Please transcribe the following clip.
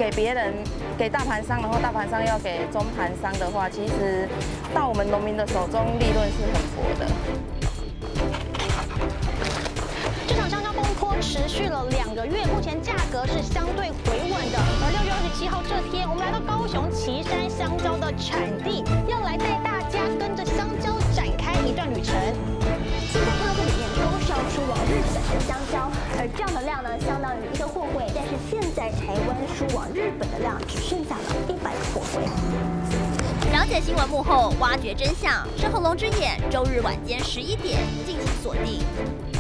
给别人给大盘商，然后大盘商要给中盘商的话，其实到我们农民的手中利润是很薄的。 这场香蕉风波持续了2个月，目前价格是相对回稳的。而6月27号这天，我们来到高雄旗山香蕉的产地，要来带大家跟着香蕉展开一段旅程。 现在看到这里面都是要输往日本的香蕉，而这样的量呢，相当于1个货柜。但是现在台湾输往日本的量只剩下了100个货柜。 了解新闻幕后，挖掘真相。深喉龙之眼，周日晚间11点，敬请锁定。